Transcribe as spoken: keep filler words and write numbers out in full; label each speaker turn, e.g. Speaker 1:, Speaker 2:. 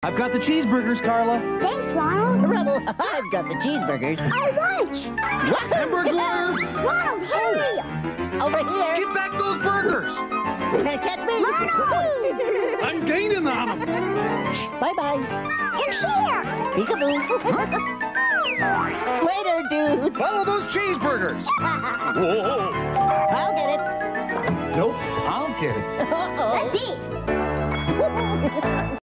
Speaker 1: I've got the cheeseburgers, Carla.
Speaker 2: Thanks, Ronald.
Speaker 3: Rebel, I've got the cheeseburgers.
Speaker 2: Our lunch.
Speaker 1: Hamburger!
Speaker 2: Ronald, hurry.
Speaker 3: Over here.
Speaker 1: Give back those burgers!
Speaker 3: Catch me.
Speaker 2: Ronald.
Speaker 1: I'm gaining on them.
Speaker 3: Bye-bye.
Speaker 2: In here.
Speaker 3: Peekaboo. Waiter, dude.
Speaker 1: Follow those cheeseburgers. Whoa.
Speaker 3: I'll get it.
Speaker 1: Nope, I'll get it.
Speaker 3: Uh-oh.
Speaker 2: Let's see.